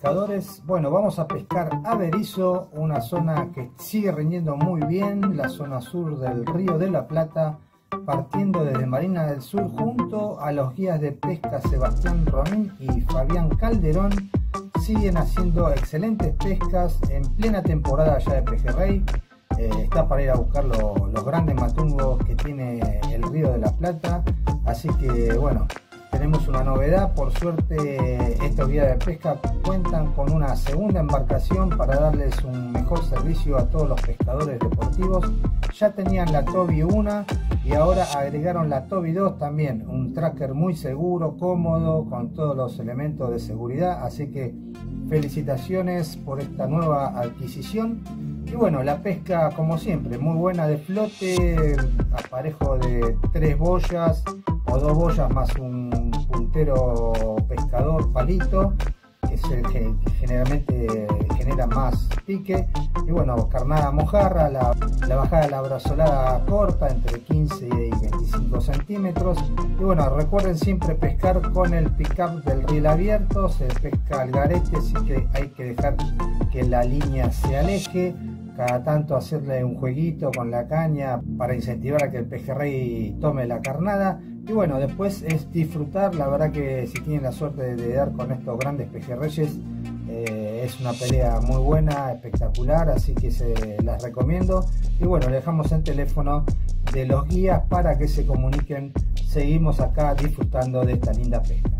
pescadores. Bueno, vamos a pescar a Berizo, una zona que sigue rindiendo muy bien, la zona sur del Río de la Plata, partiendo desde Marina del Sur junto a los guías de pesca Sebastián Romín y Fabián Calderón. Siguen haciendo excelentes pescas en plena temporada ya de pejerrey. Está para ir a buscar los grandes matungos que tiene el Río de la Plata. Así que bueno, tenemos una novedad. Por suerte estos guías de pesca cuentan con una segunda embarcación para darles un mejor servicio a todos los pescadores deportivos. Ya tenían la Toby 1 y ahora agregaron la Toby 2 también, un tracker muy seguro, cómodo, con todos los elementos de seguridad. Así que felicitaciones por esta nueva adquisición. Y bueno, la pesca como siempre, muy buena de flote, aparejo de 3 boyas o 2 boyas más un puntero pescador palito, que es el que generalmente genera más pique. Y bueno, carnada mojarra, la bajada de la brazolada corta, entre 15 y 25 centímetros. Y bueno, recuerden siempre pescar con el pick-up del riel abierto, se pesca al garete, así que hay que dejar que la línea se aleje. Cada tanto hacerle un jueguito con la caña para incentivar a que el pejerrey tome la carnada. Y bueno, después es disfrutar. La verdad que si tienen la suerte de dar con estos grandes pejerreyes, es una pelea muy buena, espectacular, así que se las recomiendo. Y bueno, le dejamos el teléfono de los guías para que se comuniquen. Seguimos acá disfrutando de esta linda pesca.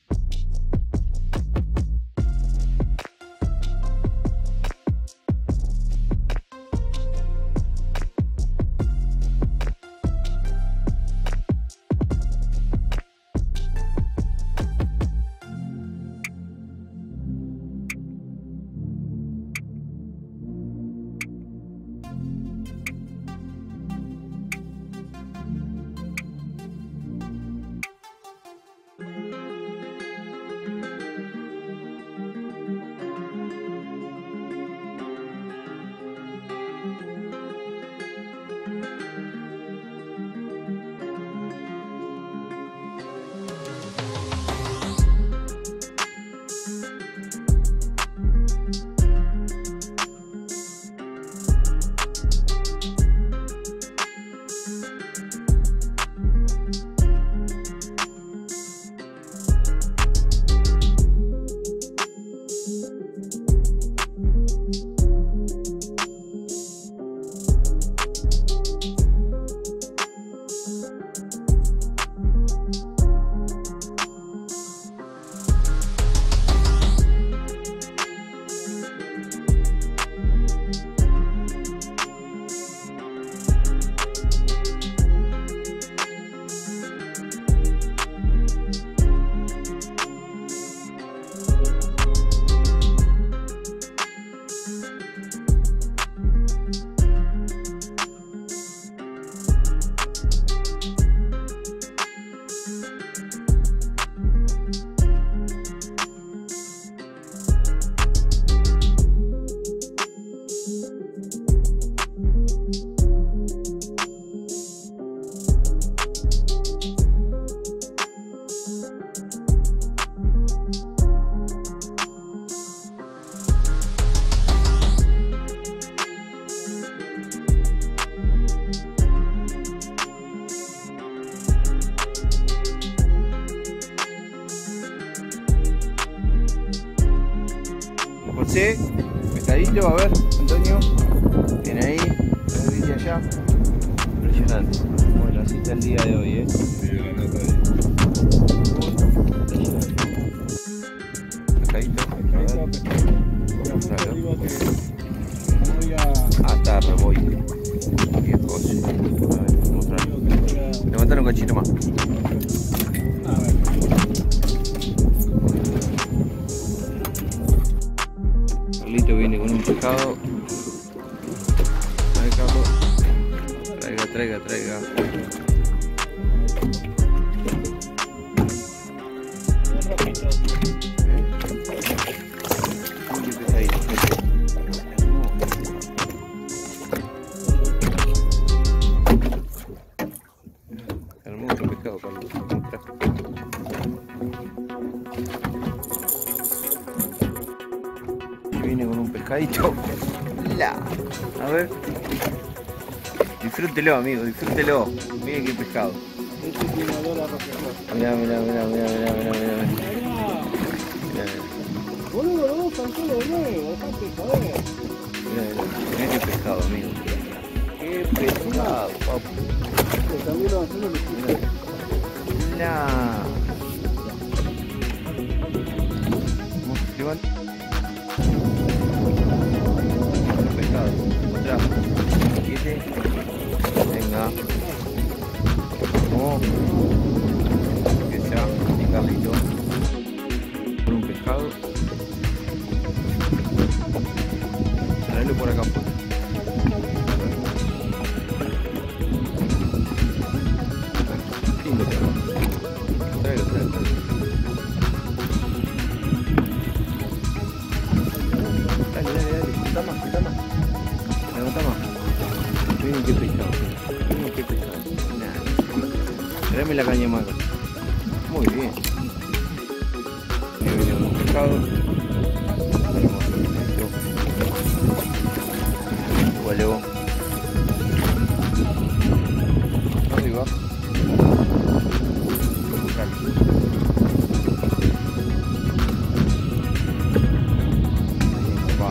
José, pescadito, a ver, Antonio, viene ahí, dice allá, impresionante. Bueno, así está el día de hoy, pescadito, está reboite, qué cosa, a ver, mostrarlo, levantar un cachito más. A ver. Carlito viene con un pescado. A ver, Carlos. Traiga. Hermoso pescado, Carlos. A ver. Disfrútelo, amigo, disfrútelo. Miren qué pescado. Este tiene olor a roquefort. Mirá. Boludo, los dos están todos nuevos, dejate joder. Mirá qué pescado, amigo. Qué pescado, papu. También lo hacemos los chicos. Mirá. ¿Cómo se levanta? Pescado. Otra. 7. Venga. Oh. Que sea mi carrito. Con un pescado. Traelo por acá afuera. Lindo pescado. Tráelo. Dale. Está más. Levanta más. Miren qué pescado. Tráeme la caña maca. Muy bien. Me viene un pescado. Hermoso. Vuelo. Arriba. Va.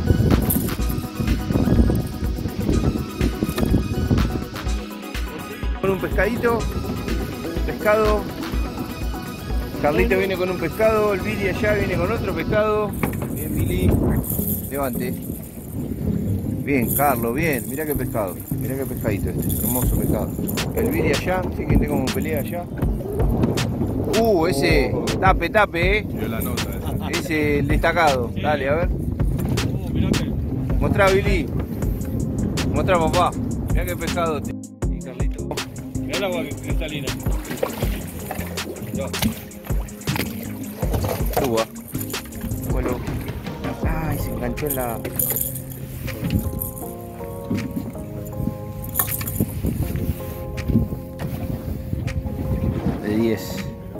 Con un pescadito. Pescado. Carlito viene con un pescado, el Billy allá viene con otro pescado. Bien, Billy. Levante. Bien, Carlos, bien. Mirá qué pescado. Mirá qué pescadito este. Hermoso pescado. El Billy allá, sí que tengo como pelea allá. Ese. Tape, Dio la nota esa. Ese el destacado. Dale, a ver. Mostrá, Billy. Mostrá, papá. Mirá qué pescado. Y Carlito. Mirá el agua cristalina. Suba. Bueno. Ay, se enganchó en la... De 10.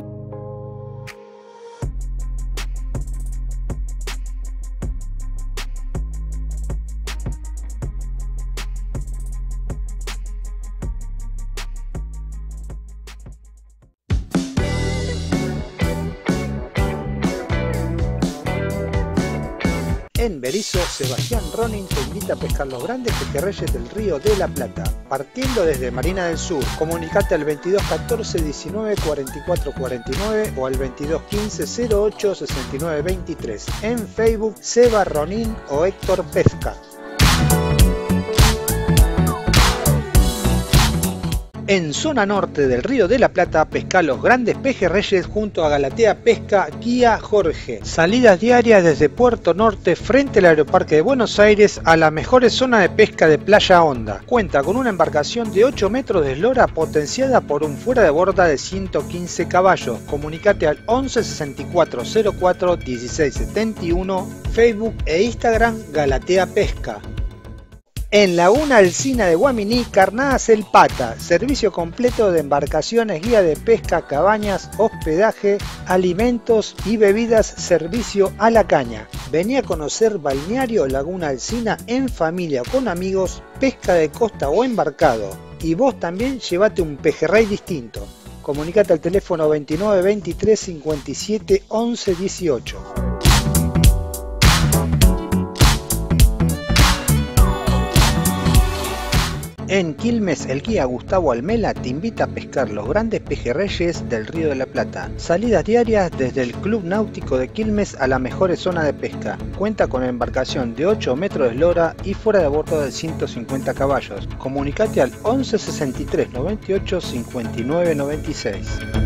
En Berisso, Sebastián Ronin te invita a pescar los grandes pejerreyes del Río de la Plata, partiendo desde Marina del Sur. Comunicate al 22 14 19 44 49 o al 22 15 08 69 23. En Facebook, Seba Ronin o Héctor Pesca. En zona norte del Río de la Plata, pesca los grandes pejerreyes junto a Galatea Pesca Guía Jorge. Salidas diarias desde Puerto Norte frente al Aeroparque de Buenos Aires a la mejor zona de pesca de Playa Honda. Cuenta con una embarcación de 8 metros de eslora potenciada por un fuera de borda de 115 caballos. Comunicate al 11 64 04 16 71, Facebook e Instagram Galatea Pesca. En Laguna Alsina de Guaminí, Carnadas El Pata, servicio completo de embarcaciones, guía de pesca, cabañas, hospedaje, alimentos y bebidas, servicio a la caña. Vení a conocer Balneario Laguna Alsina en familia o con amigos, pesca de costa o embarcado. Y vos también llevate un pejerrey distinto. Comunicate al teléfono 29 23 57 11 18. En Quilmes, el guía Gustavo Almela te invita a pescar los grandes pejerreyes del Río de la Plata. Salidas diarias desde el Club Náutico de Quilmes a la mejor zona de pesca. Cuenta con embarcación de 8 metros de eslora y fuera de bordo de 150 caballos. Comunicate al 11 63 98 59 96.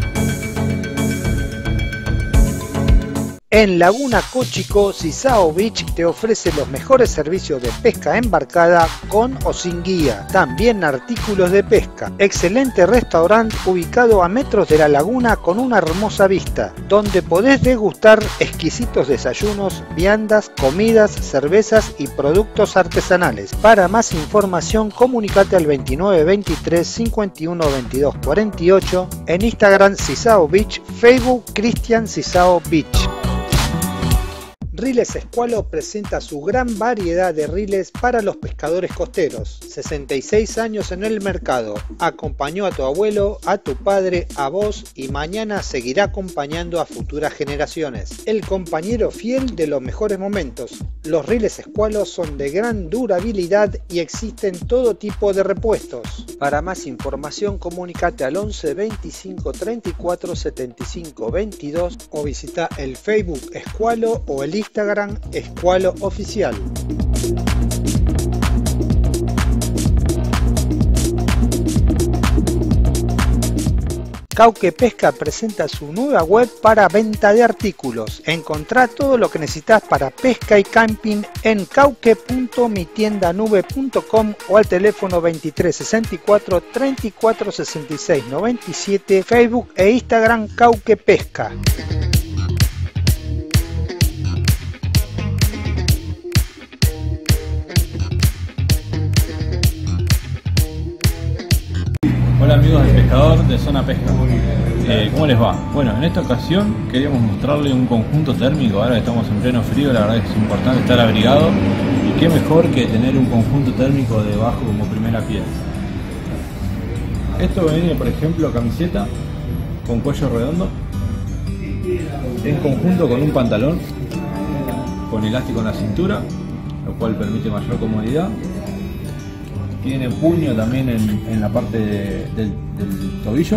En Laguna Cochico, Sisao Beach te ofrece los mejores servicios de pesca embarcada con o sin guía. También artículos de pesca. Excelente restaurante ubicado a metros de la laguna con una hermosa vista, donde podés degustar exquisitos desayunos, viandas, comidas, cervezas y productos artesanales. Para más información, comunicate al 29 23 51 22 48, en Instagram Sisao Beach, Facebook Cristian Sisao Beach. Riles Escualo presenta su gran variedad de riles para los pescadores costeros. 66 años en el mercado. Acompañó a tu abuelo, a tu padre, a vos y mañana seguirá acompañando a futuras generaciones. El compañero fiel de los mejores momentos. Los riles Escualo son de gran durabilidad y existen todo tipo de repuestos. Para más información comunícate al 11 25 34 75 22 o visita el Facebook Escualo o el Instagram Escualo Oficial. Cauque Pesca presenta su nueva web para venta de artículos. Encontrá todo lo que necesitas para pesca y camping en cauque.mitiendanube.com o al teléfono 23 64 34 66 97, Facebook e Instagram Cauque Pesca. Hola amigos del pescador de Zona Pesca, ¿cómo les va? Bueno, en esta ocasión queríamos mostrarle un conjunto térmico. Ahora que estamos en pleno frío, la verdad es que es importante estar abrigado y qué mejor que tener un conjunto térmico debajo como primera pieza. Esto viene, por ejemplo, camiseta con cuello redondo en conjunto con un pantalón con elástico en la cintura, lo cual permite mayor comodidad. Tiene puño también en la parte del tobillo.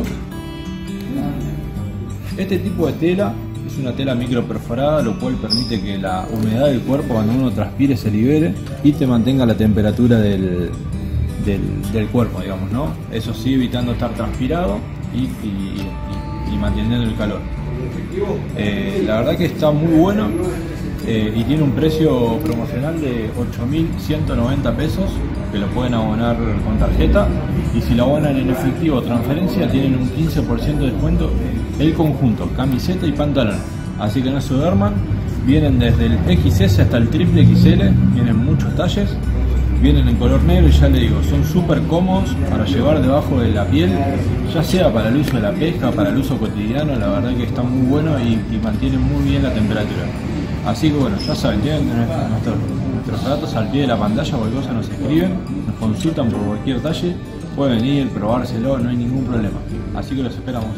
Este tipo de tela es una tela micro perforada, lo cual permite que la humedad del cuerpo cuando uno transpire se libere y te mantenga la temperatura del cuerpo, digamos, ¿no? Eso sí, evitando estar transpirado y manteniendo el calor. La verdad que está muy bueno. Y tiene un precio promocional de 8.190 pesos, que lo pueden abonar con tarjeta, y si lo abonan en efectivo o transferencia tienen un 15% de descuento el conjunto, camiseta y pantalón, así que no se duerman. Vienen desde el XS hasta el triple XL, vienen muchos talles, vienen en color negro y ya le digo, son súper cómodos para llevar debajo de la piel, ya sea para el uso de la pesca, para el uso cotidiano. La verdad que está muy bueno y mantienen muy bien la temperatura. Así que bueno, ya saben, tienen nuestros datos al pie de la pantalla, cualquier cosa nos escriben, nos consultan por cualquier talle, pueden venir, probárselo, no hay ningún problema. Así que los esperamos.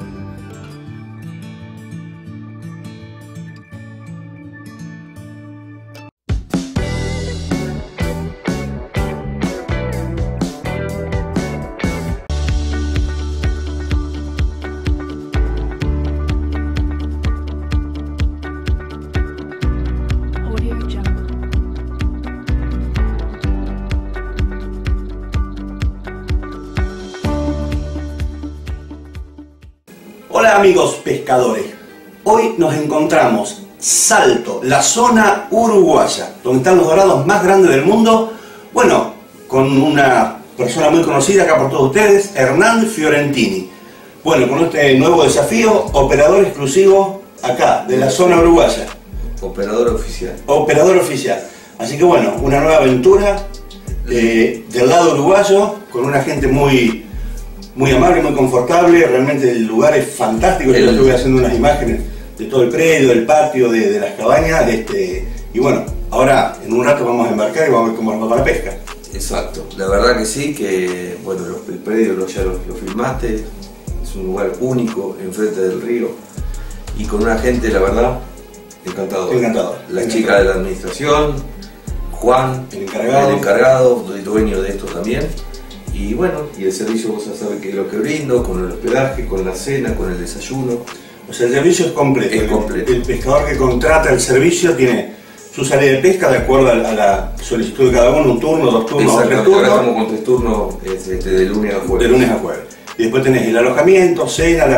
Hola amigos pescadores, hoy nos encontramos Salto, la zona uruguaya, donde están los dorados más grandes del mundo. Bueno, con una persona muy conocida acá por todos ustedes, Hernán Fiorentini. Bueno, con este nuevo desafío, operador exclusivo acá, de la zona uruguaya. Operador oficial. Operador oficial. Así que bueno, una nueva aventura del lado uruguayo, con una gente muy amable, muy confortable. Realmente el lugar es fantástico. Yo estuve haciendo unas imágenes de todo el predio, del patio, de las cabañas. Y bueno, ahora en un rato vamos a embarcar y vamos a ver cómo nos va para la pesca. Exacto, la verdad que sí, que bueno, el predio ya lo filmaste, es un lugar único enfrente del río y con una gente, la verdad, encantador. Encantador. La chica de la administración, Juan, el encargado, el dueño de esto también. Y bueno, y el servicio vos ya sabés que es lo que brindo, con el hospedaje, con la cena, con el desayuno. O sea, el servicio es completo. Es completo. El pescador que contrata el servicio tiene su salida de pesca de acuerdo a la solicitud de cada uno, un turno, dos turnos o tres turnos. Acá estamos con 3 turnos de lunes a jueves. De lunes a jueves. Y después tenés el alojamiento, cena,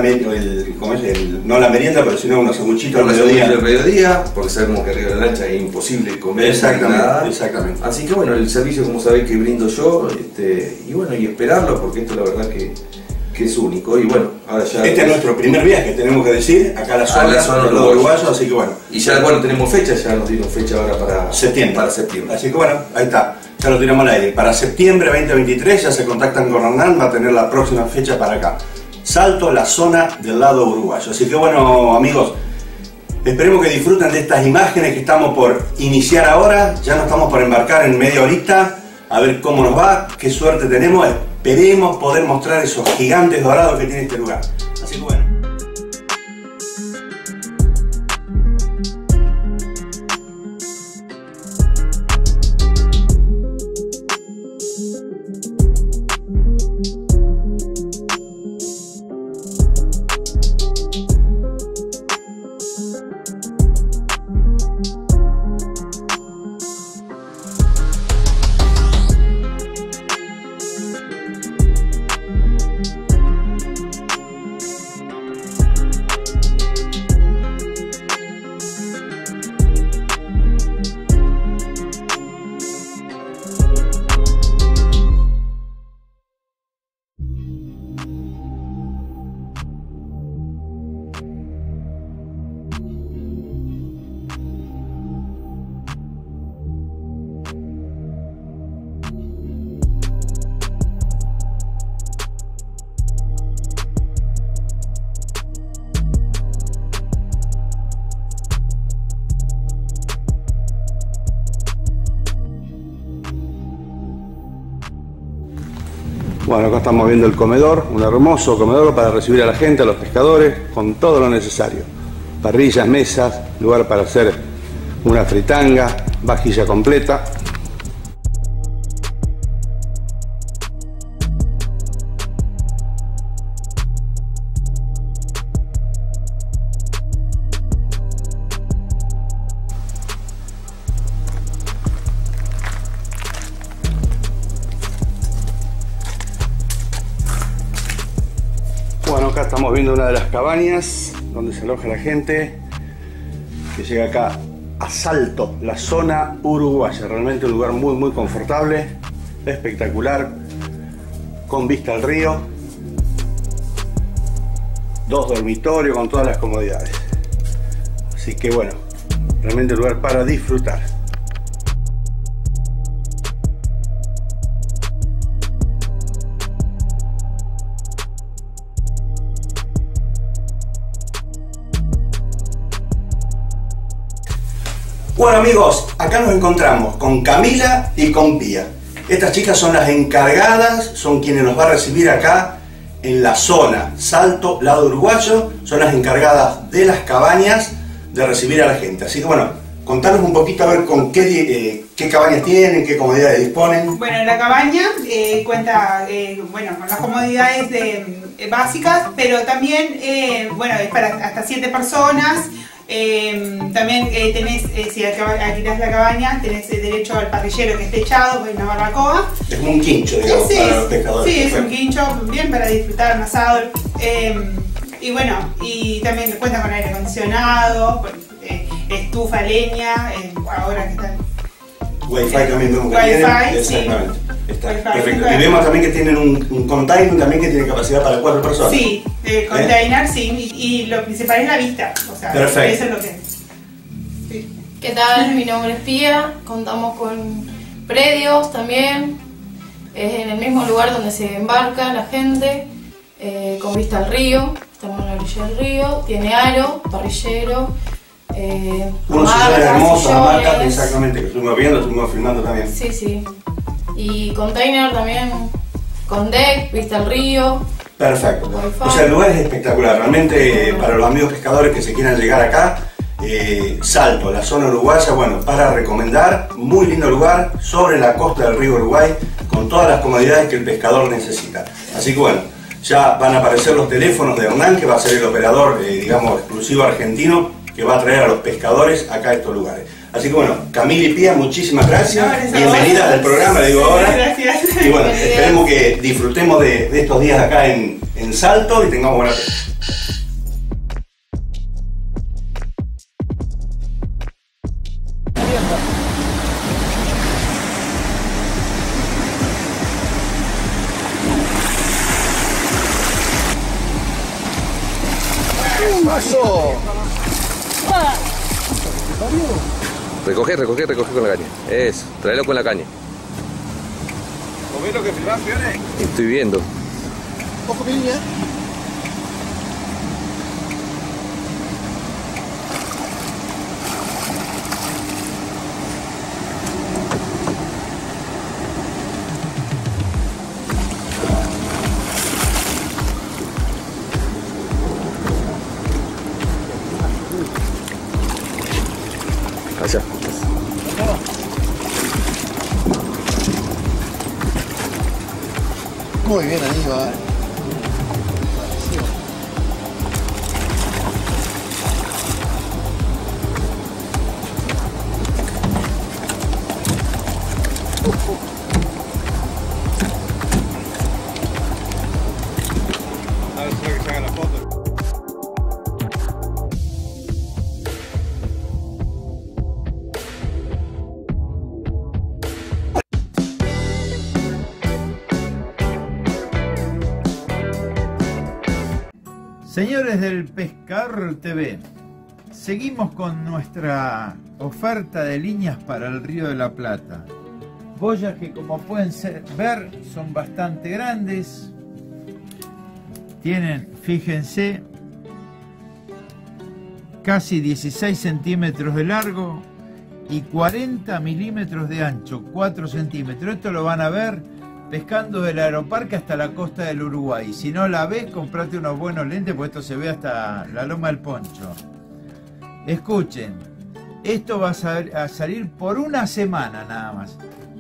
no la merienda, pero sino unos sanguchitos al mediodía, porque sabemos que arriba de la lancha es imposible comer. Exactamente. Así que bueno, el servicio, como sabéis, que brindo yo, y bueno, y esperarlo, porque esto la verdad que es único. Y bueno, ahora ya... Este es nuestro primer viaje, tenemos que decir, acá a la zona de los uruguayos, así que bueno. Y ya bueno, tenemos fecha, ya nos dieron fecha ahora para septiembre. Así que bueno, ahí está. Ya lo tiramos al aire. Para septiembre 2023 ya se contactan con Hernán, va a tener la próxima fecha para acá. Salto, la zona del lado uruguayo. Así que bueno, amigos, Esperemos que disfruten de estas imágenes que estamos por iniciar ahora. Ya nos estamos por embarcar en media horita, a ver cómo nos va, qué suerte tenemos. Esperemos poder mostrar esos gigantes dorados que tiene este lugar. Así que bueno. Bueno, acá estamos viendo el comedor, un hermoso comedor para recibir a la gente, a los pescadores, con todo lo necesario. Parrillas, mesas, lugar para hacer una fritanga, vajilla completa. Bueno, acá estamos viendo una de las cabañas donde se aloja la gente que llega acá a Salto, la zona uruguaya. Realmente un lugar muy confortable, espectacular, con vista al río, 2 dormitorios con todas las comodidades. Así que bueno, realmente un lugar para disfrutar. Bueno amigos, acá nos encontramos con Camila y con Pía. Estas chicas son las encargadas, son quienes nos va a recibir acá en la zona Salto, lado uruguayo. Son las encargadas de las cabañas, de recibir a la gente. Así que bueno, contanos un poquito a ver con qué cabañas tienen, qué comodidades disponen. Bueno, la cabaña cuenta con las comodidades básicas, pero también bueno, es para hasta 7 personas. También tenés, si alquilás la cabaña, tenés derecho al parrillero que esté echado, una barbacoa. Es como un quincho, digamos, sí, para los pescadores. Sí, es un quincho, bien para disfrutar, un asado. Y bueno, y también cuenta con aire acondicionado, estufa, leña, ahora que están... Wi-Fi también vemos que tienen. Exactamente. Está perfecto. Y vemos también que tienen un container también que tiene capacidad para 4 personas. Sí, container, sí, y lo principal es la vista. O sea, perfecto. Eso es lo que... Sí. ¿Qué tal? Mi nombre es Pía, contamos con predios también, es en el mismo lugar donde se embarca la gente, con vista al río, estamos en la orilla del río, tiene aro, parrillero, unos sillones hermosos, marcas, exactamente, que estuvimos viendo, estuvimos filmando también. Sí, sí. Y container también, con deck, vista al río. Perfecto. O sea, el lugar es espectacular, realmente para los amigos pescadores que se quieran llegar acá, Salto, la zona uruguaya, bueno, para recomendar, muy lindo lugar, sobre la costa del río Uruguay, con todas las comodidades que el pescador necesita. Así que bueno, ya van a aparecer los teléfonos de Hernán, que va a ser el operador, digamos, exclusivo argentino, que va a traer a los pescadores acá a estos lugares. Así que bueno, Camila y Pía, muchísimas gracias. Bienvenidas al programa, le digo ahora. Gracias. Y bueno, esperemos que disfrutemos de estos días acá en Salto y tengamos buena pesca. Recoge con la caña. Eso, tráelo con la caña. ¿O ves lo que filmás, Fione? Estoy viendo. Ojo, mi niña. Muy bien, Aníbal. A ver, espera que se haga la foto. Señores del Pescador TV, seguimos con nuestra oferta de líneas para el Río de la Plata. Boyas que, como pueden ver, son bastante grandes. Tienen, fíjense, casi 16 centímetros de largo y 40 milímetros de ancho, 4 centímetros. Esto lo van a ver pescando del Aeroparque hasta la costa del Uruguay. Si no la ves, comprate unos buenos lentes, porque esto se ve hasta la Loma del Poncho. Escuchen, esto va a salir por una semana nada más.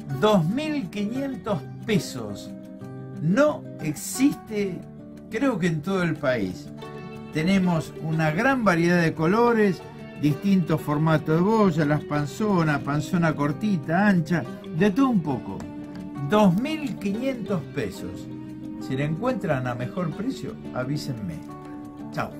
2.500 pesos. No existe, creo que en todo el país. Tenemos una gran variedad de colores, distintos formatos de boya, las panzonas, panzona cortita, ancha, de todo un poco. 2.500 pesos. Si la encuentran a mejor precio, avísenme. Chao.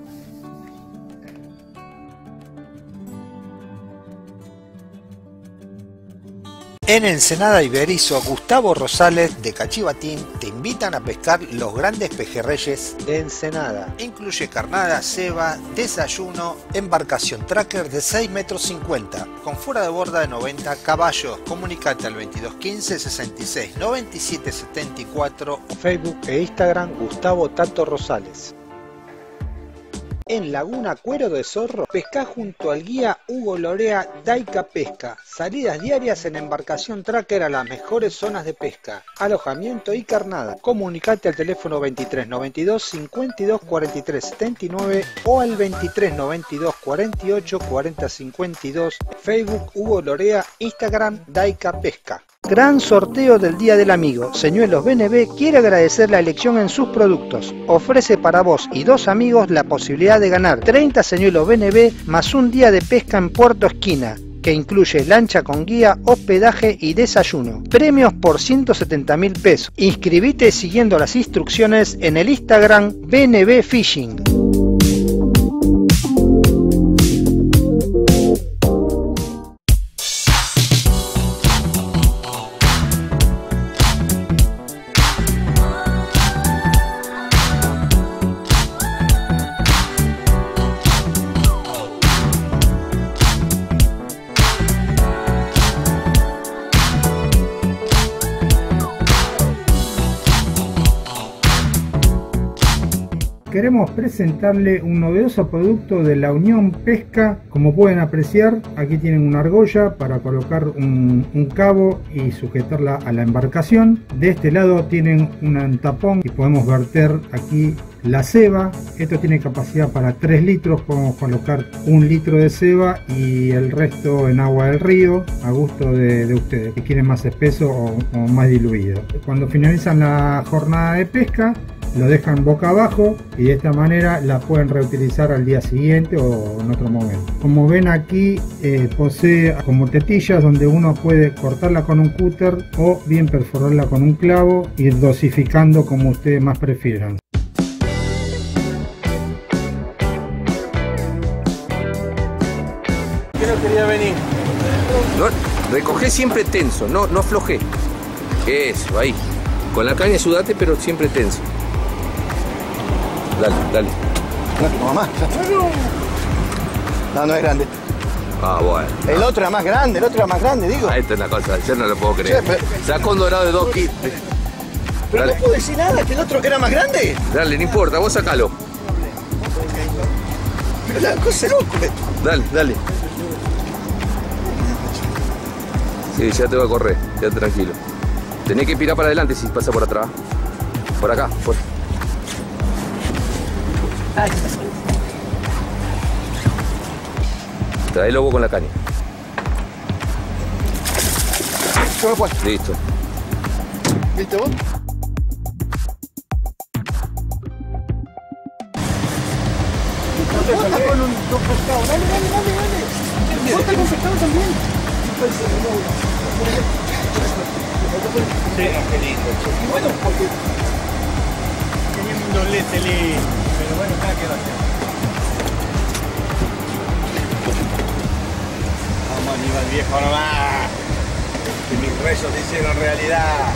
En Ensenada y Berisso, Gustavo Rosales de Cachivatín te invitan a pescar los grandes pejerreyes de Ensenada. Incluye carnada, ceba, desayuno, embarcación tracker de 6,50 metros, con fuera de borda de 90 caballos. Comunicate al 2215 66 97 74, Facebook e Instagram Gustavo Tato Rosales. En Laguna Cuero de Zorro, pescá junto al guía Hugo Lorea Daica Pesca. Salidas diarias en embarcación tracker a las mejores zonas de pesca, alojamiento y carnada. Comunicate al teléfono 23 92 52 43 79 o al 23 92 48 40 52. Facebook Hugo Lorea, Instagram Daica Pesca. Gran sorteo del Día del Amigo. Señuelos BNB quiere agradecer la elección en sus productos. Ofrece para vos y 2 amigos la posibilidad de ganar 30 señuelos BNB más un día de pesca en Puerto Esquina, que incluye lancha con guía, hospedaje y desayuno. Premios por 170.000 pesos. Inscribite siguiendo las instrucciones en el Instagram BNB Fishing. Queremos presentarle un novedoso producto de la Unión Pesca. Como pueden apreciar, aquí tienen una argolla para colocar un cabo y sujetarla a la embarcación. De este lado tienen un tapón y podemos verter aquí la ceba. Esto tiene capacidad para 3 litros, podemos colocar 1 litro de ceba y el resto en agua del río, a gusto de ustedes, que quieren más espeso o más diluido. Cuando finalizan la jornada de pesca, lo dejan boca abajo y de esta manera la pueden reutilizar al día siguiente o en otro momento. Como ven aquí, posee como tetillas donde uno puede cortarla con un cúter o bien perforarla con un clavo, ir dosificando como ustedes más prefieran. ¿Qué no quería venir? No, recogé siempre tenso, no aflojé. Eso, ahí. Con la caña sudate, pero siempre tenso. Dale, dale. No, mamá. No, no es grande. Ah, bueno. El otro era más grande, digo. Ah, esta es la cosa, yo no lo puedo creer. Sí, Sacó un dorado de 2 kilos. Pero no puedo decir nada, que el otro era más grande. Dale, no importa, vos sacalo. Pero la cosa es loco. Dale, dale. Sí, ya te voy a correr, ya tranquilo. Tenés que pirar para adelante si pasa por atrás. Por acá, por. Traelo vos con la caña. ¿Cómo fue? Listo. ¿Viste vos? Bota con dos pescados. Dale. Bota con pescado también. Sí, angelito. Bueno, porque tenía un doblete lindo, pero bueno, nada que va a hacer. Vamos, Aníbal viejo nomás. Que mis rezos se hicieron realidad.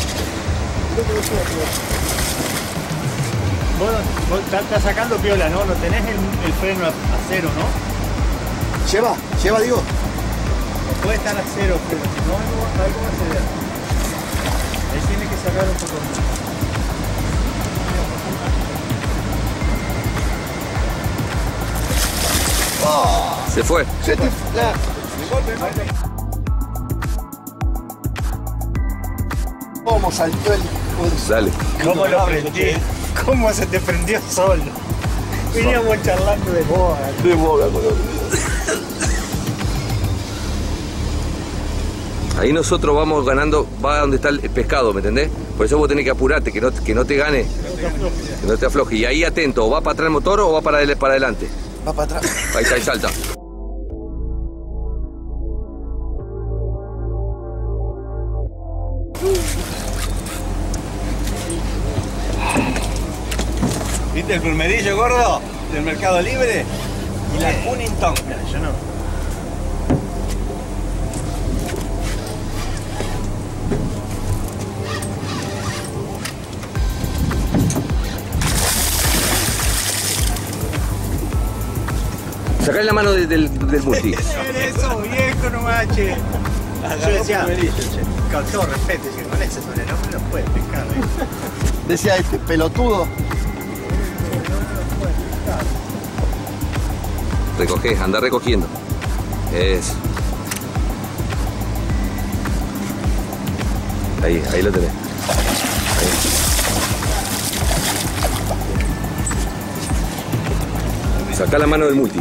Vos estás sacando piola, ¿no? No tenés el freno a cero, ¿no? Lleva, digo. No puede estar a cero, pero si no, algo va a ceder. Ahí tiene que sacar un poco más. Se fue. ¿Cómo saltó el... Dale. ¿Cómo lo prendí? ¿Cómo se te prendió solo? Veníamos charlando de boga. Ahí nosotros vamos ganando, va donde está el pescado, ¿me entendés? Por eso vos tenés que apurarte, que no te gane, que no te afloje. Y ahí atento, ¿o va para atrás el motor o va para adelante? Va para atrás. Ahí está, ahí salta. ¿Viste el plumerillo gordo del Mercado Libre? Y la Cunnington. Yo no. Sacale la mano del multi. Eso, viejo, no mache. Yo decía, con todo respeto, que con ese sobrenombre no puede pescar. Decía este pelotudo. Recogés, anda recogiendo. Eso. Ahí lo tenés. Ahí. Sacá la mano del multi.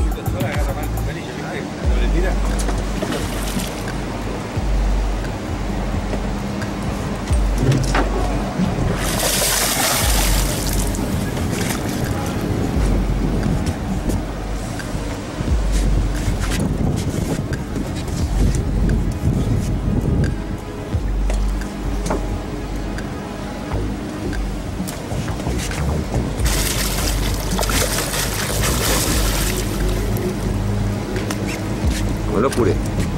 No lo apuré.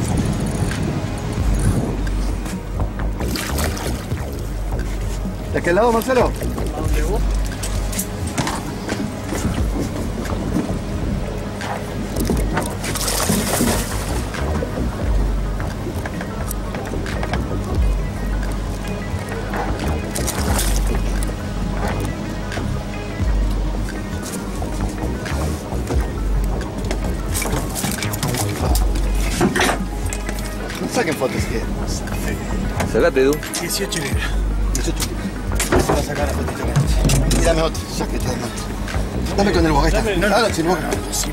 ¿De aquel lado, Marcelo? ¿A dónde vos? Saquen fotos que... Sacate, Edu. 18 libras. 18. Se va a sacar la fotito. Y dame otro, ya que te dame otro. Dame con el boga. No, sin boga.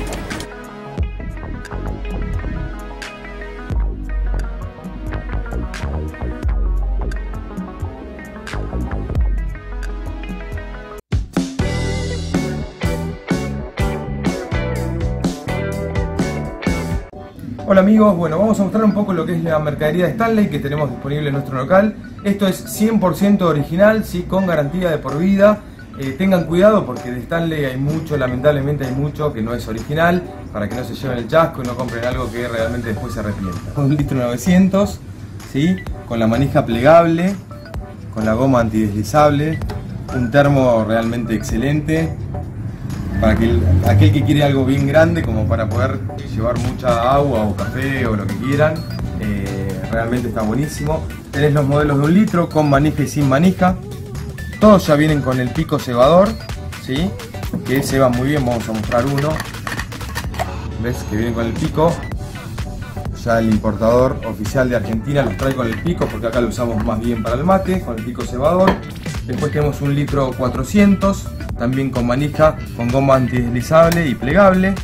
Hola amigos, bueno, vamos a mostrar un poco lo que es la mercadería de Stanley que tenemos disponible en nuestro local. Esto es 100% original, ¿sí? Con garantía de por vida. Tengan cuidado porque de Stanley hay mucho, lamentablemente hay mucho que no es original, para que no se lleven el chasco y no compren algo que realmente después se arrepientan. Un litro 900, ¿sí? Con la manija plegable, con la goma antideslizable, un termo realmente excelente. Para aquel que quiere algo bien grande, como para poder llevar mucha agua o café o lo que quieran, realmente está buenísimo. Tenés los modelos de 1 litro con manija y sin manija. Todos ya vienen con el pico cebador, ¿sí? Que ceba muy bien, vamos a mostrar uno. ¿Ves? Que vienen con el pico. Ya el importador oficial de Argentina los trae con el pico porque acá lo usamos más bien para el mate, con el pico cebador. Después tenemos 1 litro 400. También con manija, con goma antideslizable y plegable.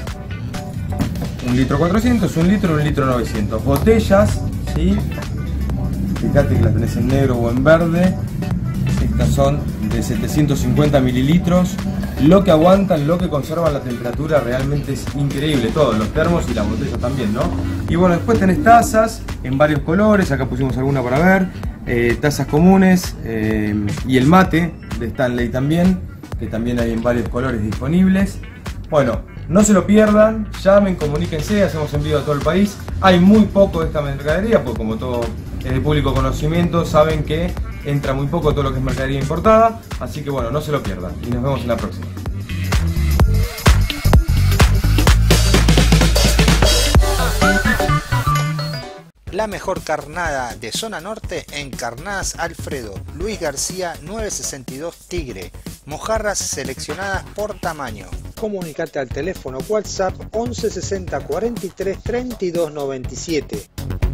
1 litro 400, 1 litro, 1 litro 900. Botellas, ¿sí? Fíjate que las tenés en negro o en verde. Estas son de 750 mililitros lo que aguantan, lo que conservan la temperatura, realmente es increíble todo, los termos y las botellas también, ¿no? Y bueno, después tenés tazas en varios colores, acá pusimos alguna para ver, tazas comunes y el mate de Stanley también, que también hay en varios colores disponibles. Bueno, no se lo pierdan, llamen, comuníquense, hacemos envío a todo el país. Hay muy poco de esta mercadería, porque como todo es de público conocimiento, saben que entra muy poco todo lo que es mercadería importada, así que bueno, no se lo pierdan y nos vemos en la próxima. La mejor carnada de zona norte en Carnadas Alfredo, Luis García 962 Tigre, mojarras seleccionadas por tamaño. Comunicate al teléfono WhatsApp 11 60 43 32 97.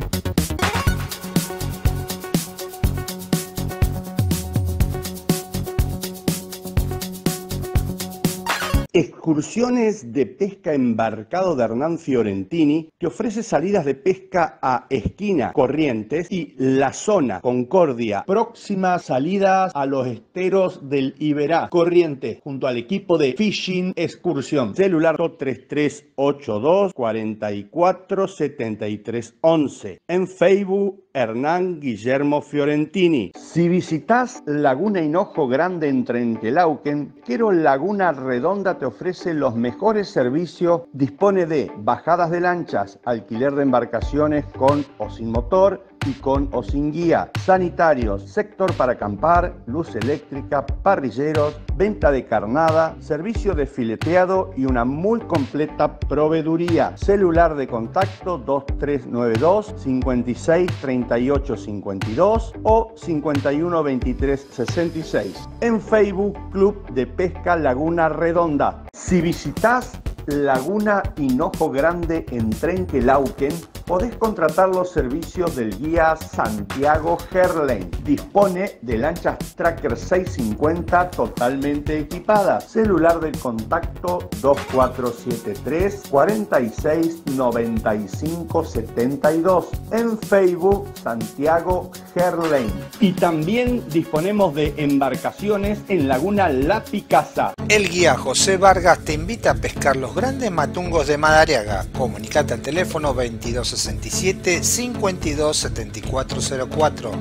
Excursiones de pesca embarcado de Hernán Fiorentini, que ofrece salidas de pesca a Esquina, Corrientes y La Zona, Concordia. Próximas salidas a los esteros del Iberá, Corrientes, junto al equipo de Fishing Excursión. Celular 3382 44 73 11. En Facebook, Hernán Guillermo Fiorentini. Si visitas Laguna Hinojo Grande en Trenquelauquen, Quero Laguna Redonda te ofrece los mejores servicios. Dispone de bajadas de lanchas, alquiler de embarcaciones con o sin motor y con o sin guía, sanitarios, sector para acampar, luz eléctrica, parrilleros, venta de carnada, servicio de fileteado y una muy completa proveeduría. Celular de contacto 2392 56 38 52 o 51 23 66. En Facebook, Club de Pesca Laguna Redonda. Si visitas Laguna Hinojo Grande en Trenquelauquen, podés contratar los servicios del guía Santiago Herlein. Dispone de lanchas Tracker 650 totalmente equipadas. Celular del contacto 2473 46 95 72. En Facebook, Santiago Herlein. Y también disponemos de embarcaciones en Laguna La Picasa. El guía José Vargas te invita a pescar los grandes matungos de Madariaga. Comunicate al teléfono 2267 52 7404.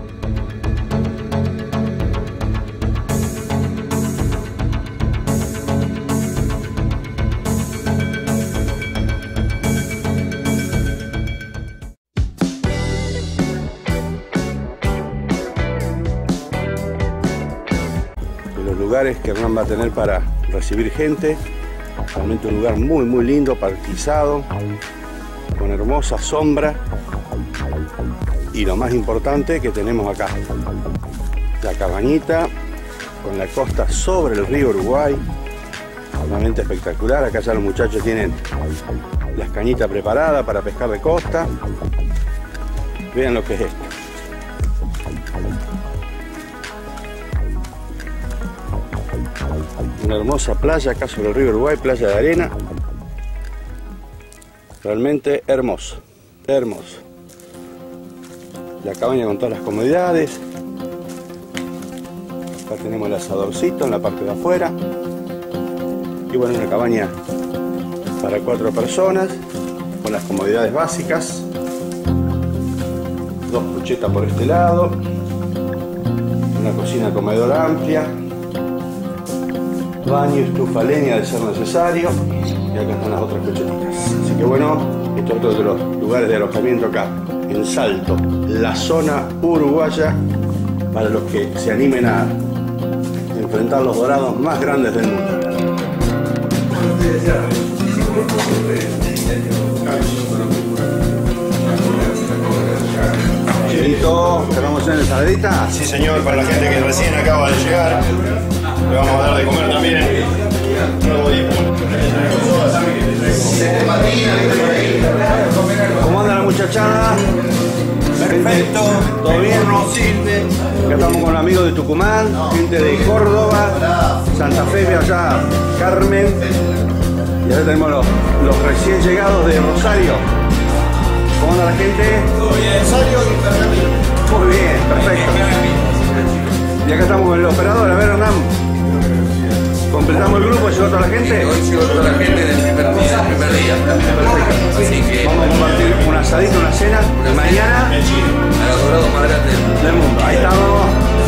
De los lugares que Hernán va a tener para recibir gente, realmente un lugar muy lindo, parquizado, con hermosa sombra, y lo más importante que tenemos acá, la cabañita con la costa sobre el río Uruguay, realmente espectacular. Acá ya los muchachos tienen las cañitas preparadas para pescar de costa. Vean lo que es esto. Una hermosa playa acá sobre el río Uruguay, playa de arena. Realmente hermoso, hermoso. La cabaña con todas las comodidades. Acá tenemos el asadorcito en la parte de afuera. Y bueno, una cabaña para 4 personas, con las comodidades básicas. 2 cuchetas por este lado. Una cocina comedor amplia. Baño, estufa, leña de ser necesario. Y acá están las otras cuchetitas. Así que bueno, esto es otro de los lugares de alojamiento acá, en Salto, la zona uruguaya, para los que se animen a enfrentar los dorados más grandes del mundo. Chelito, ¿queremos en ensaladita? Sí señor, para la gente que recién acaba de llegar, le vamos a dar de comer también. ¿Cómo anda la muchachada? Perfecto. ¿Todo bien? Acá estamos con amigos de Tucumán, gente de Córdoba, Santa Fe, allá Carmen. Y ahora tenemos los recién llegados de Rosario. ¿Cómo anda la gente? Todo bien. Rosario y Fernandino. Muy bien, perfecto. Y acá estamos con el operador, a ver Hernán. ¿Completamos el grupo? ¿Llegó toda la gente? Hoy llegó toda la gente del primer día. Perfecto. Así que vamos a compartir un asadito, una cena. Y mañana a los dorados más grandes del mundo. Ahí estamos.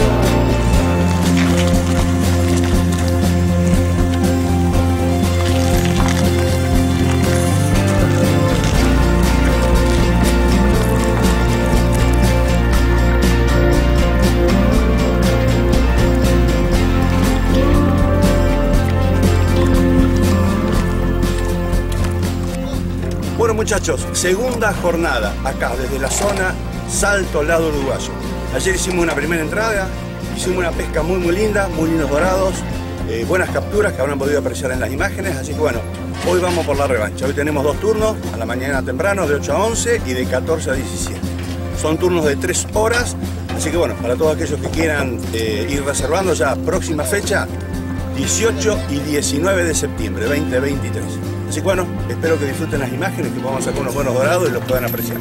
Bueno muchachos, segunda jornada acá desde la zona Salto Lado Uruguayo. Ayer hicimos una primera entrada, hicimos una pesca muy linda, muy lindos dorados, buenas capturas que habrán podido apreciar en las imágenes, así que bueno, hoy vamos por la revancha. Hoy tenemos 2 turnos, a la mañana temprano de 8 a 11 y de 14 a 17. Son turnos de 3 horas, así que bueno, para todos aquellos que quieran ir reservando ya próxima fecha, 18 y 19 de septiembre 2023. Así que bueno, espero que disfruten las imágenes, que podamos sacar unos buenos dorados y los puedan apreciar.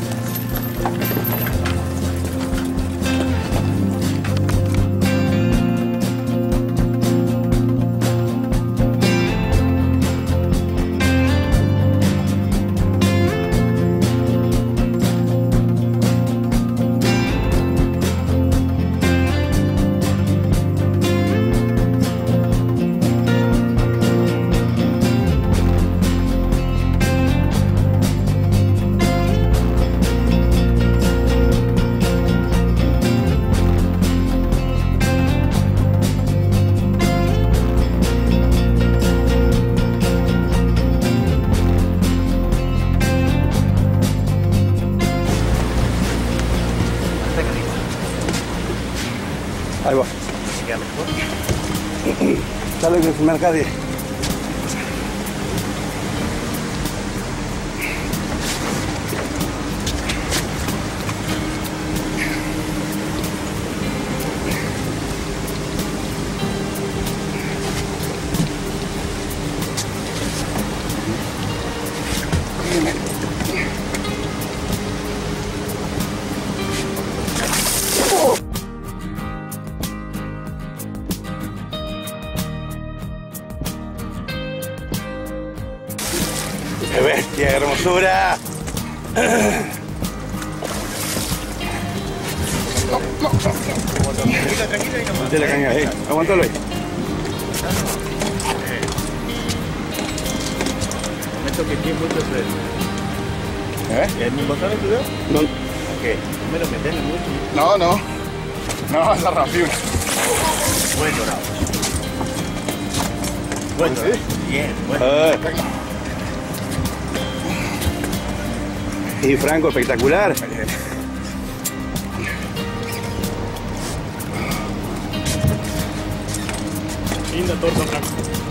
Ahí va. Dale que filmar acá, Diego. ¡Qué bestia, qué hermosura! Tranquilo, la caña ahí. Aguántalo ahí. Me toque tiempo entonces. ¿Y el mismo sabe tu dedo? No. ¿Qué? ¿Primero meterle mucho? No, no. No, es la rapiura. Buen dorado. Bueno, bien, bueno. Y Franco, espectacular. Linda torta, Franco.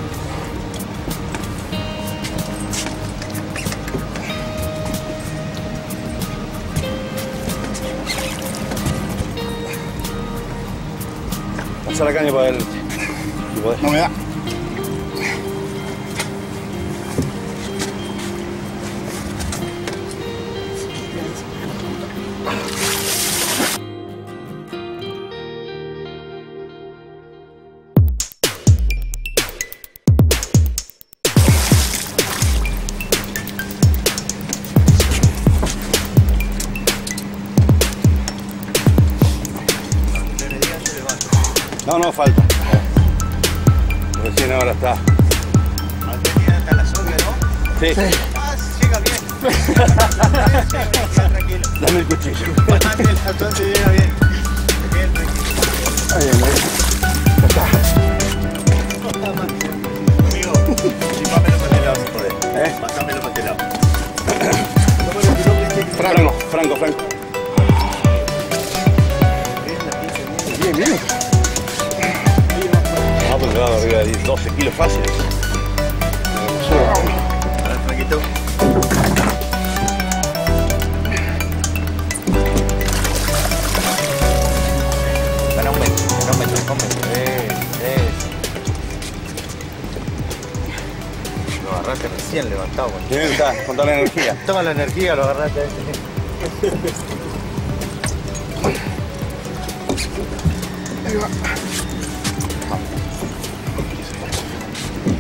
Pasa la caña para él. No me da. No, falta. Recién ahora está. Mantenida hasta la soga, ¿no? Sí. Ah, llega bien. Llega tranquilo. Dame el cuchillo. Entonces llega bien. Bien, tranquilo. Ahí bien, ahí. Está. Amigo, pásamelo para el lado, si podés. Pásamelo para el lado. Franco. Bien. Ah, pues le va arriba de 12 kilos fáciles. A ver, Franquito. Gana un metro. Lo agarraste recién levantado. Bien, está, con toda la energía. Toma la energía, lo agarraste. Ahí va.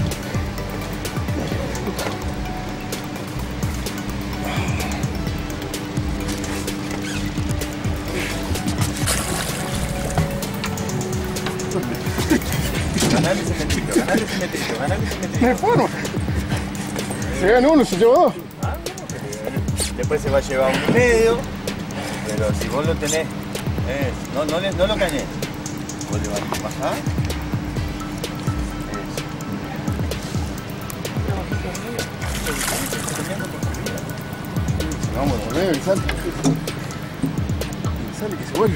Ganale ese metrito, ganale ese metrito, ganale ese metrito. No hay forma. Se gana uno, se lleva dos. Después se va a llevar 1,5, pero si vos lo tenés, no lo cañés. Vos le vas a bajar. Vamos a volver, sale. Sale que se vuelve.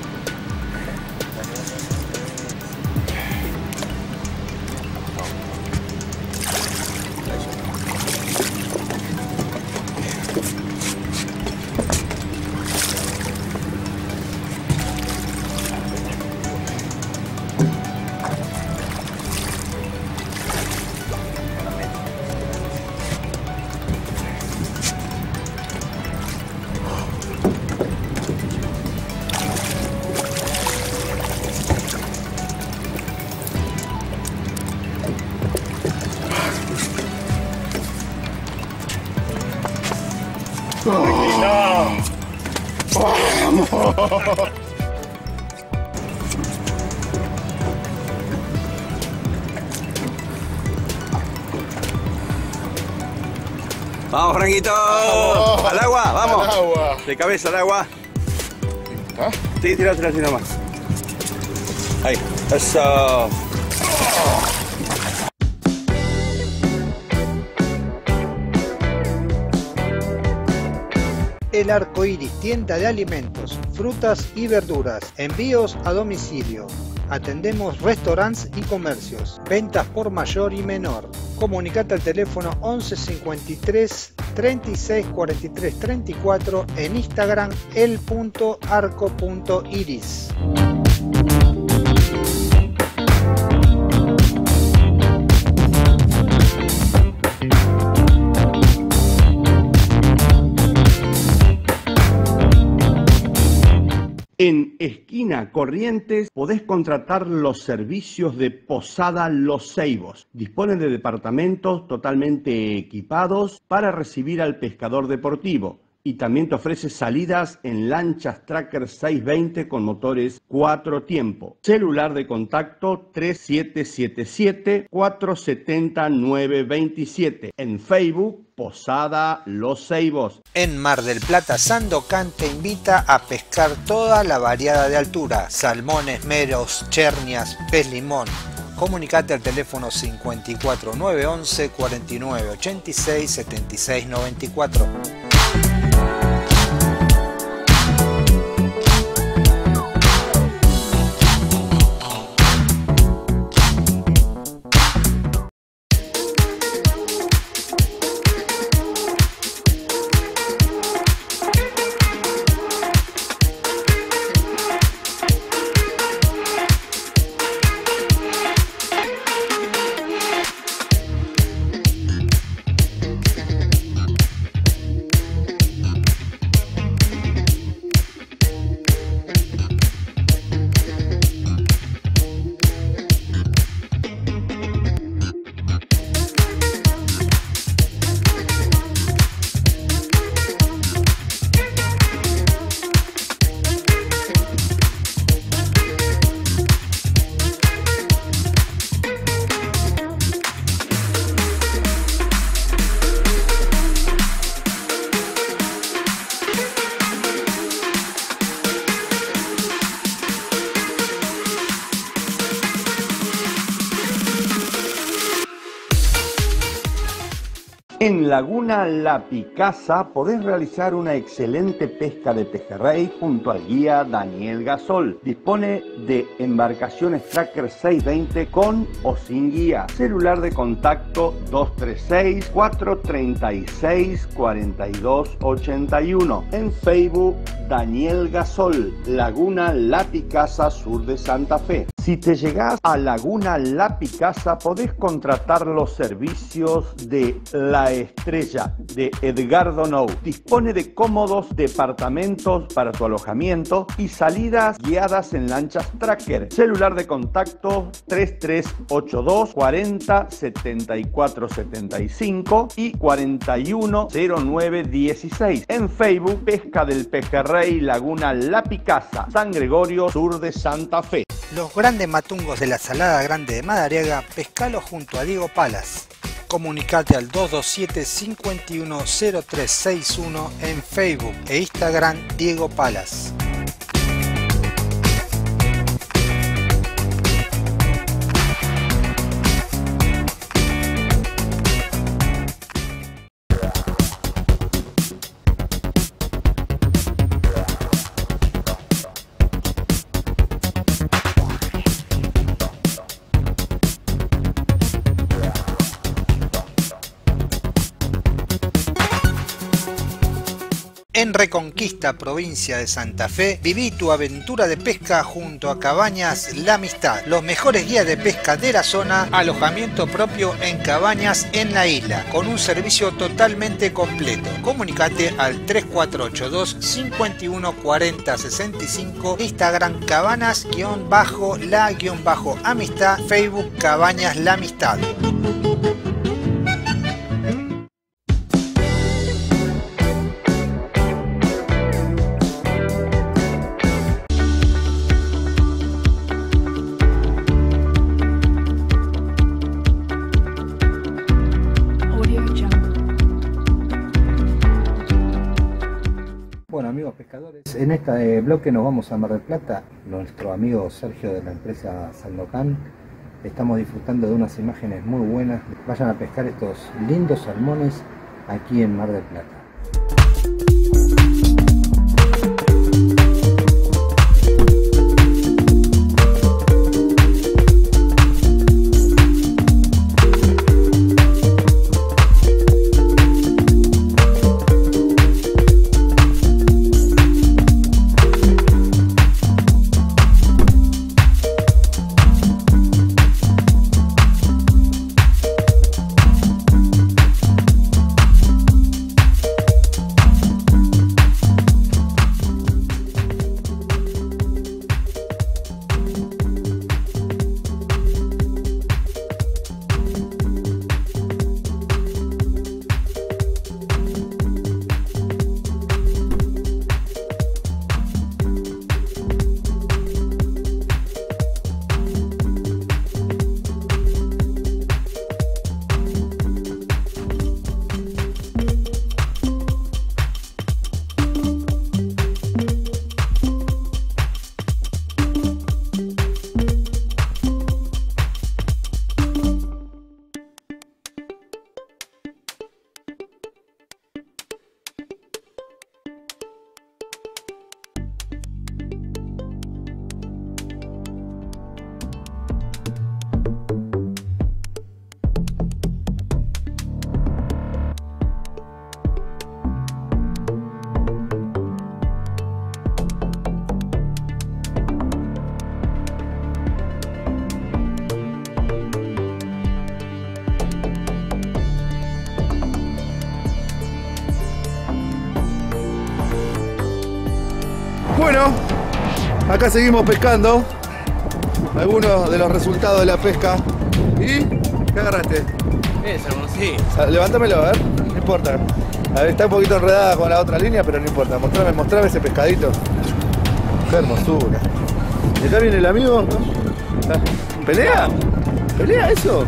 Vamos, Franquito. Al agua, vamos. Al agua. De cabeza al agua. Sí, tirásela así nomás. Ahí, eso. El Arco Iris, tienda de alimentos, frutas y verduras, envíos a domicilio. Atendemos restaurantes y comercios, ventas por mayor y menor. Comunicate al teléfono 11 53 36 43 34, en Instagram el.arco.iris. En Esquina Corrientes podés contratar los servicios de Posada Los Ceibos. Disponen de departamentos totalmente equipados para recibir al pescador deportivo. Y también te ofrece salidas en lanchas Tracker 620 con motores 4 tiempo. Celular de contacto 3777-470-927. En Facebook, Posada Los Ceibos. En Mar del Plata, Sandocan te invita a pescar toda la variedad de altura. Salmones, meros, chernias, pez limón. Comunicate al teléfono 54 911 49 86 76 94. En Laguna La Picasa podés realizar una excelente pesca de pejerrey junto al guía Daniel Gasol. Dispone de embarcaciones Tracker 620 con o sin guía. Celular de contacto 236-436-4281. En Facebook, Daniel Gasol, Laguna La Picasa, sur de Santa Fe. Si te llegás a Laguna La Picasa, podés contratar los servicios de La Estrella de Edgardo Nou. Dispone de cómodos departamentos para tu alojamiento y salidas guiadas en lanchas Tracker. Celular de contacto 3382 40 74 75 y 41 09 16. En Facebook, Pesca del Pejerrey, Laguna La Picasa, San Gregorio, sur de Santa Fe. Los grandes matungos de la Salada Grande de Madariaga, pescalo junto a Diego Palas. Comunicate al 227-510361 en Facebook e Instagram Diego Palas. En Reconquista, provincia de Santa Fe, viví tu aventura de pesca junto a Cabañas La Amistad, los mejores guías de pesca de la zona, alojamiento propio en cabañas en la isla, con un servicio totalmente completo. Comunicate al 3482 51 40 65, Instagram Cabanas-la-amistad, Facebook Cabañas La Amistad. Amigos pescadores, en este bloque nos vamos a Mar del Plata. Nuestro amigo Sergio de la empresa Sandocan, estamos disfrutando de unas imágenes muy buenas. Vayan a pescar estos lindos salmones aquí en Mar del Plata. Bueno, acá seguimos pescando. Algunos de los resultados de la pesca. ¿Y qué agarraste? Salmón, sí. Levántamelo, a ver. No importa. A ver, está un poquito enredada con la otra línea, pero no importa. Mostrame ese pescadito. Qué hermosura. ¿Y acá viene el amigo? ¿Pelea? ¿Pelea eso?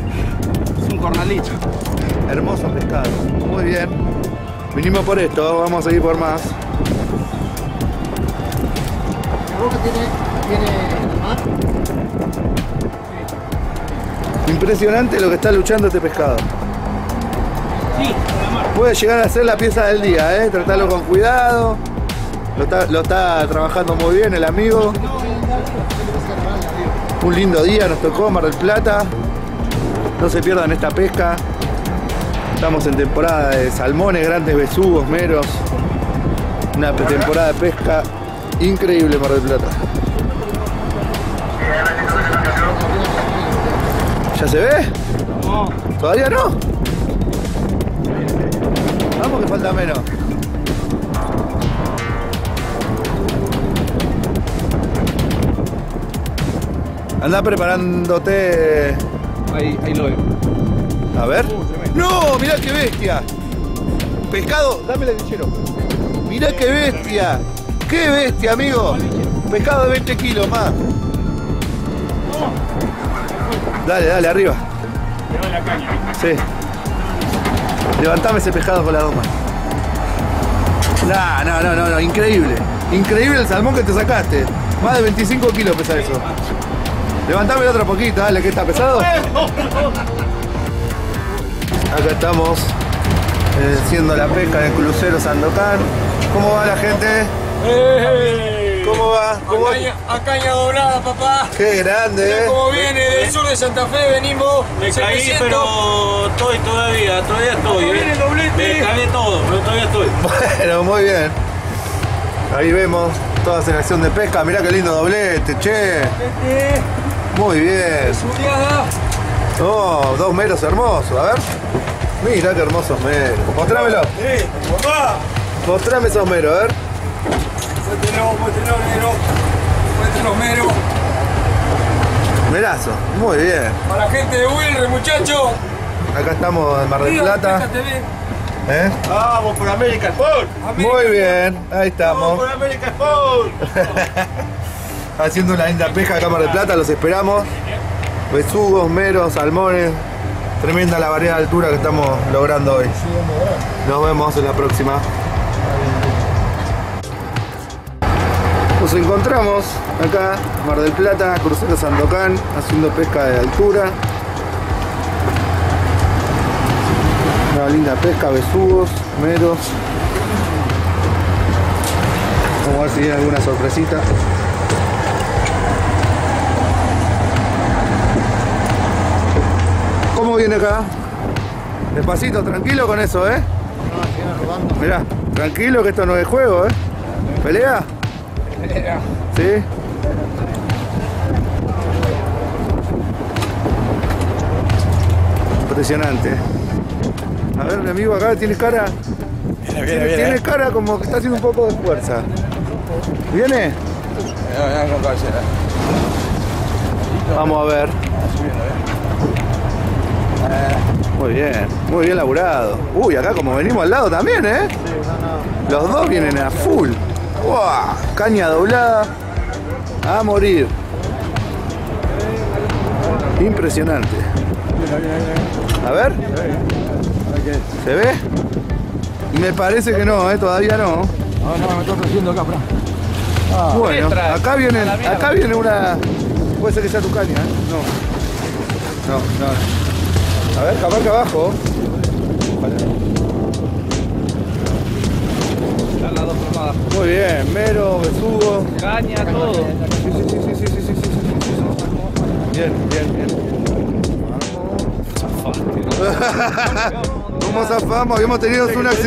Es un cornalito. Hermoso pescado. Muy bien. Vinimos por esto, vamos a seguir por más. Impresionante lo que está luchando este pescado. Sí, puede llegar a ser la pieza del día, tratarlo con cuidado. Lo está trabajando muy bien el amigo. Un lindo día nos tocó Mar del Plata. No se pierdan esta pesca. Estamos en temporada de salmones, grandes besugos, meros. Una temporada de pesca increíble Mar del Plata. ¿Ya se ve? No. ¿Todavía no? Vamos que falta menos. Anda preparándote. Ahí lo veo. A ver. ¡No! ¡Mirá qué bestia! Pescado, dame el linchero. ¡Mirá qué bestia! ¡Qué bestia, amigo! Pescado de 20 kilos más. Dale, dale, arriba. Lleva la caña. Sí. Levantame ese pescado con las dos manos. No, increíble. Increíble el salmón que te sacaste. Más de 25 kilos pesa eso. Levantame el otro poquito, dale, que está pesado. Acá estamos haciendo la pesca en Crucero Sandokan. ¿Cómo va la gente? ¿Cómo va? A caña doblada, papá. Qué grande, Mirá cómo viene del sur de Santa Fe, venimos. Me caí, pero estoy todavía estoy. Viene el doblete. Me cagué todo, pero todavía estoy. Bueno, muy bien. Ahí vemos toda selección de pesca. Mirá qué lindo doblete, che. Muy bien. Oh, dos meros hermosos, a ver. Mirá qué hermosos meros. Mostrámelo. Papá. Mostrame esos meros, a ver. Muéstrenos, mero. Merazo, muy bien. Para la gente de Wilre, muchachos. Acá estamos en Mar del Plata. ¿Eh? Vamos por América Sport. Muy bien, ahí estamos. Vamos por América Sport. Haciendo una linda pesca acá en Mar del Plata, los esperamos. Besugos, meros, salmones. Tremenda la variedad de altura que estamos logrando hoy. Nos vemos en la próxima. Nos encontramos acá, Mar del Plata, Crucero Sandokan, haciendo pesca de altura. Una linda pesca, besugos, meros. Vamos a ver si hay alguna sorpresita. ¿Cómo viene acá? Despacito, tranquilo con eso, ¿eh? Mirá, tranquilo que esto no es juego, ¿eh? ¿Pelea? ¿Sí? Impresionante. A ver, mi amigo acá tiene cara. Tiene cara como que está haciendo un poco de fuerza. ¿Viene? Vamos a ver. Muy bien laburado. Uy, acá como venimos al lado también, ¿eh? Los dos vienen a full. ¡Wow! Caña doblada a morir. Impresionante. A ver. ¿Se ve? Me parece que no, todavía no. No, me estoy ofreciendo acá, Bueno, acá viene una. Puede ser que sea tu caña, ¿eh? No. A ver, capaz que abajo. Muy bien, mero, besugo. Caña, todo. Sí. Bien. ¿Cómo zafamos? Habíamos tenido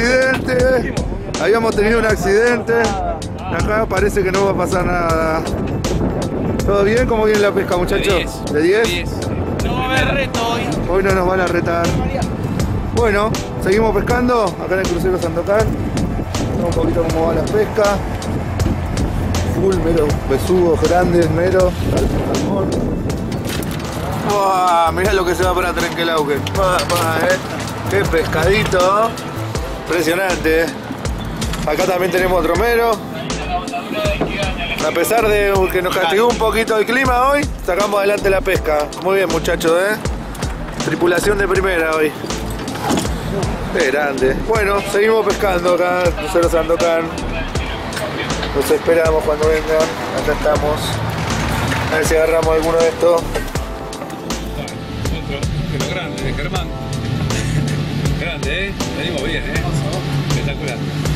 un accidente. Acá parece que no va a pasar nada. ¿Todo bien? ¿Cómo viene la pesca, muchachos? ¿De 10? No va a haber reto hoy. Hoy no nos van a retar. Bueno, seguimos pescando acá en el Crucero Sandokan. Un poquito cómo va la pesca. Full, mero, besugos grandes, mero. ¡Wow! Mirá lo que se va para Trenquelauquen. ¡Qué pescadito! Impresionante. Acá también tenemos otro mero. A pesar de que nos castigó un poquito el clima hoy, sacamos adelante la pesca. Muy bien, muchachos, tripulación de primera hoy. Qué grande. Bueno, seguimos pescando acá en Crucero Sandokan. Los esperamos cuando vengan. Acá estamos. A ver si agarramos alguno de estos. Pero grande, de Germán. Grande, venimos bien, espectacular.